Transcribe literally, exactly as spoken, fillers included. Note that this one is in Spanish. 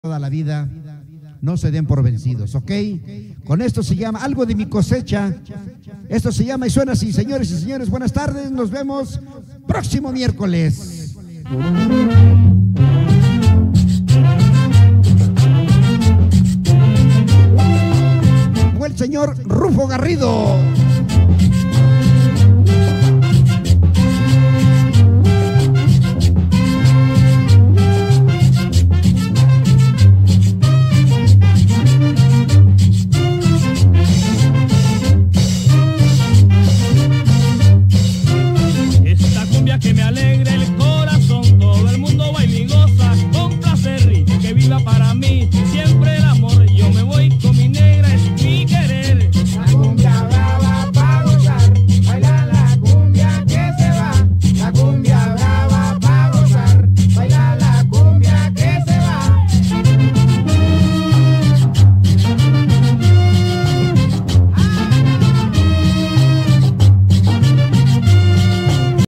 toda la vida, no se den por vencidos, ¿ok? Con esto se llama Algo de mi cosecha. Esto se llama y suena así, señores y señores, buenas tardes, nos vemos próximo miércoles. Fue el señor Rufo Garrido.